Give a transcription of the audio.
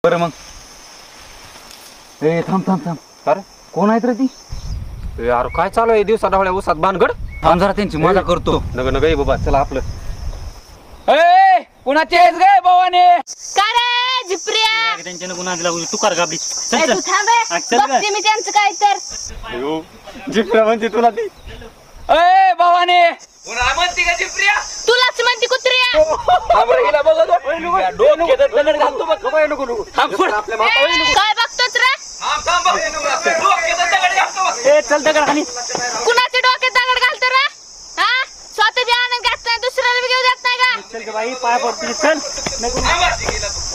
बरं मग ए थांब थांब थांब अरे कोण आहेत रे ती? यार काय चालू आहे दिवसा ढवळ्या उसात भानगड? थांब जरा त्यांची मजा करतो. नग नग बाबा चला आपलं. ए कुणाचे आहेस गे भावाने? काय रे जिप्रिया? त्यांच्या नको नादी लागू तू कर गाबडी. ए, तू थांब रे. बघते मी त्यांचं काय तर. जिप्रिया म्हणते तुला ती. ए भावाने पुन्हा म्हणते का जिप्रिया? तुलाच म्हणते कुत्रिया. थांब रे हिला बघ डोक्यात दगड घालतो बघ. नको नको थांब सोड. आपल्या माता काय बघतोस रे? थांब थांब बघ. डोक्यात दगड घालतो बघ. ए चल दगड खाली. कुणाच्या डोक्यात दगड घालतो रे? हा स्वतः आनंद घात नाही दुसऱ्याला बी घेऊ जात नाही का? चल ग बाई पाय पडते चल. नको थांब.